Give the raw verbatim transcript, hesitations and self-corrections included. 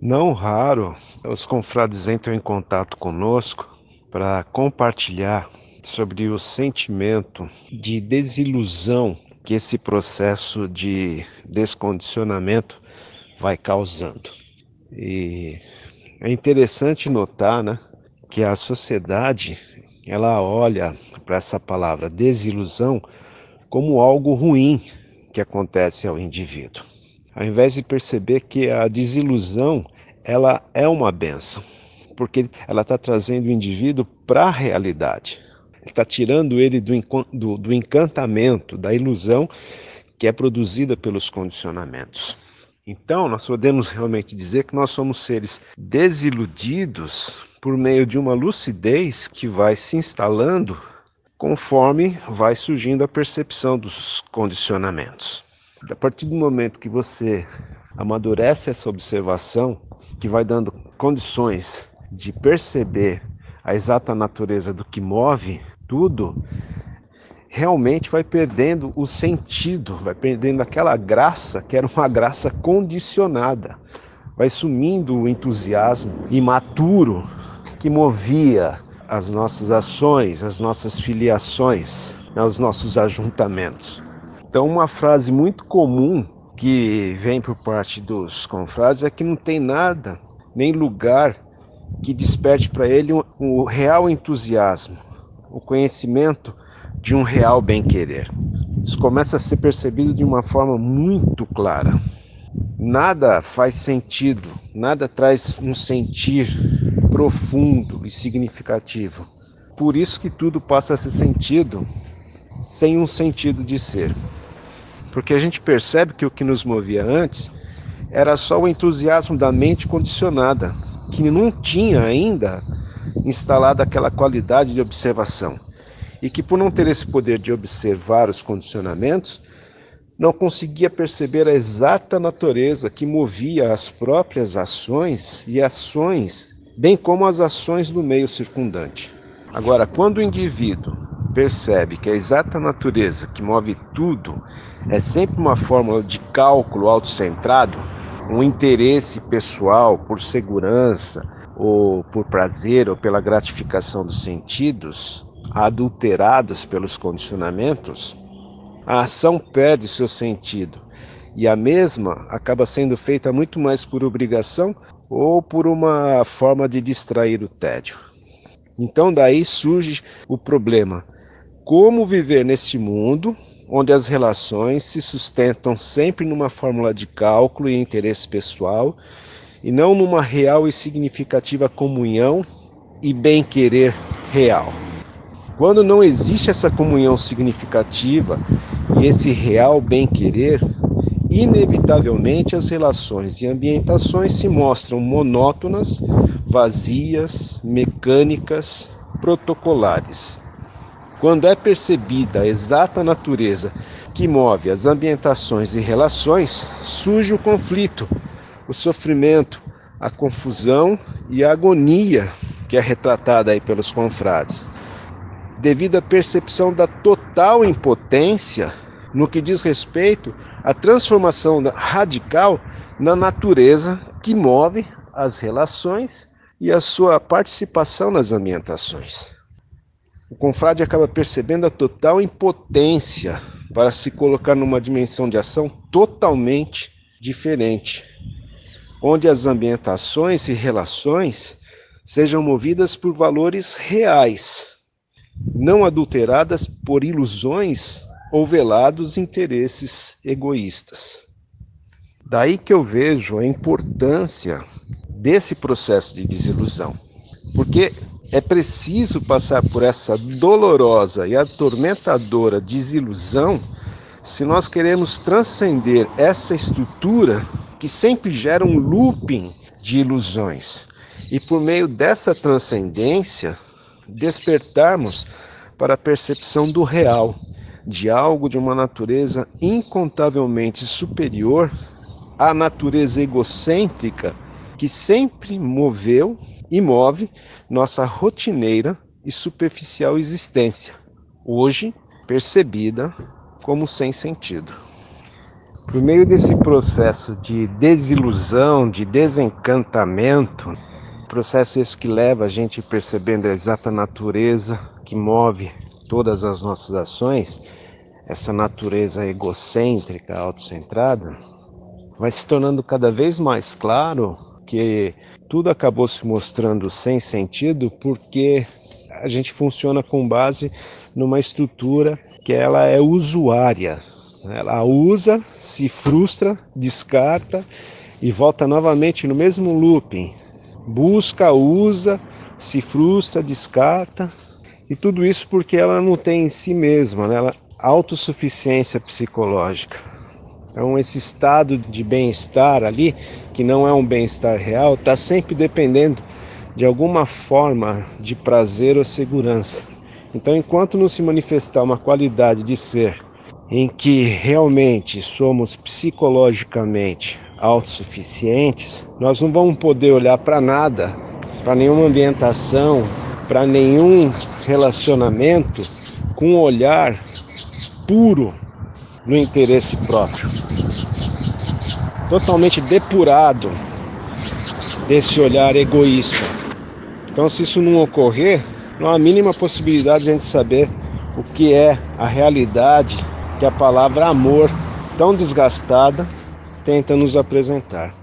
Não raro, os confrades entram em contato conosco para compartilhar sobre o sentimento de desilusão que esse processo de descondicionamento vai causando. E é interessante notar, né, que a sociedade ela olha para essa palavra desilusão como algo ruim que acontece ao indivíduo, ao invés de perceber que a desilusão ela é uma bênção, porque ela está trazendo o indivíduo para a realidade, está tirando ele do, do, do encantamento, da ilusão que é produzida pelos condicionamentos. Então, nós podemos realmente dizer que nós somos seres desiludidos por meio de uma lucidez que vai se instalando conforme vai surgindo a percepção dos condicionamentos. A partir do momento que você amadurece essa observação, que vai dando condições de perceber a exata natureza do que move tudo, realmente vai perdendo o sentido, vai perdendo aquela graça que era uma graça condicionada. Vai sumindo o entusiasmo imaturo que movia as nossas ações, as nossas filiações, né, os nossos ajuntamentos. Então, uma frase muito comum que vem por parte dos confrades é que não tem nada, nem lugar que desperte para ele o, o real entusiasmo, o conhecimento de um real bem-querer. Isso começa a ser percebido de uma forma muito clara. Nada faz sentido, nada traz um sentir profundo e significativo. Por isso que tudo passa a ser sentido sem um sentido de ser. Porque a gente percebe que o que nos movia antes era só o entusiasmo da mente condicionada, que não tinha ainda instalado aquela qualidade de observação. E que por não ter esse poder de observar os condicionamentos, não conseguia perceber a exata natureza que movia as próprias ações e ações, bem como as ações do meio circundante. Agora, quando o indivíduo percebe que a exata natureza que move tudo é sempre uma fórmula de cálculo autocentrado, um interesse pessoal por segurança, ou por prazer, ou pela gratificação dos sentidos, adulterados pelos condicionamentos, a ação perde seu sentido e a mesma acaba sendo feita muito mais por obrigação ou por uma forma de distrair o tédio. Então daí surge o problema: como viver neste mundo onde as relações se sustentam sempre numa fórmula de cálculo e interesse pessoal e não numa real e significativa comunhão e bem-querer real. Quando não existe essa comunhão significativa e esse real bem-querer, inevitavelmente as relações e ambientações se mostram monótonas, vazias, mecânicas, protocolares. Quando é percebida a exata natureza que move as ambientações e relações, surge o conflito, o sofrimento, a confusão e a agonia que é retratada aí pelos confrades, devido à percepção da total impotência no que diz respeito à transformação radical na natureza que move as relações e a sua participação nas ambientações. O confrade acaba percebendo a total impotência para se colocar numa dimensão de ação totalmente diferente, onde as ambientações e relações sejam movidas por valores reais, não adulteradas por ilusões ou velados interesses egoístas. Daí que eu vejo a importância desse processo de desilusão, porque é preciso passar por essa dolorosa e atormentadora desilusão se nós queremos transcender essa estrutura que sempre gera um looping de ilusões e, por meio dessa transcendência, despertarmos para a percepção do real, de algo de uma natureza incontavelmente superior à natureza egocêntrica que sempre moveu e move nossa rotineira e superficial existência, hoje percebida como sem sentido. Por meio desse processo de desilusão, de desencantamento, processo esse que leva a gente percebendo a exata natureza que move todas as nossas ações, essa natureza egocêntrica, autocentrada, vai se tornando cada vez mais claro que tudo acabou se mostrando sem sentido porque a gente funciona com base numa estrutura que ela é usuária. Ela usa, se frustra, descarta e volta novamente no mesmo looping. Busca, usa, se frustra, descarta, e tudo isso porque ela não tem em si mesma, né? Ela, autossuficiência psicológica. Então esse estado de bem-estar ali, que não é um bem-estar real, está sempre dependendo de alguma forma de prazer ou segurança. Então enquanto não se manifestar uma qualidade de ser em que realmente somos psicologicamente autossuficientes, nós não vamos poder olhar para nada, para nenhuma ambientação, para nenhum relacionamento com um olhar puro no interesse próprio, totalmente depurado desse olhar egoísta. Então, se isso não ocorrer, não há a mínima possibilidade de a gente saber o que é a realidade que a palavra amor, tão desgastada, tenta nos apresentar.